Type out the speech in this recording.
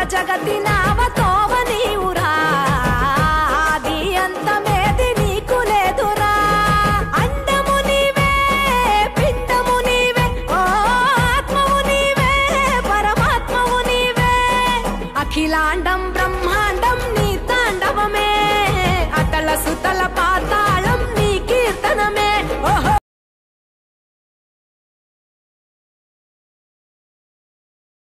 జగతి నావతోవ నీవురా ఆది అంతమేది నీకు లేదురా అండము నీవే పిండము నీవే ఓ ఆత్మవు నీవే పరమాత్మవు నీవే అఖిలాండం బ్రహ్మాండం నీ తాండవమే అతల సుతల